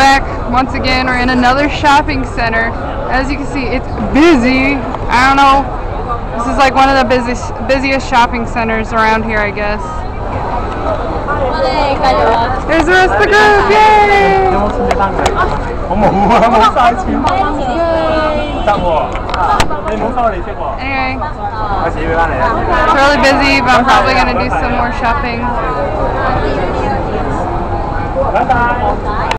back once again. We're in another shopping center. As you can see, it's busy. I don't know. This is like one of the busiest shopping centers around here, I guess. There's the rest of the group. Yay! Anyway, it's really busy, but I'm probably going to do some more shopping.